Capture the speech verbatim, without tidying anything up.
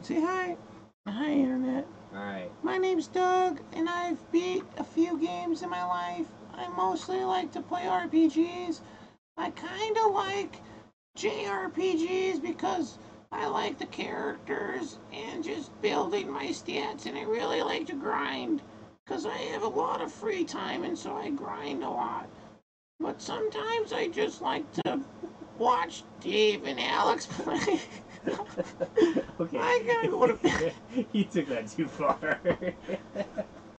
Say hi. Hi, Internet. Alright. My name's Doug, and I've beat a few games in my life. I mostly like to play R P Gs. I kind of like J R P Gs because I like the characters and just building my stats, and I really like to grind because I have a lot of free time, and so I grind a lot. But sometimes I just like to watch Dave and Alex play. Okay. I gotta go to bed. You took that too far.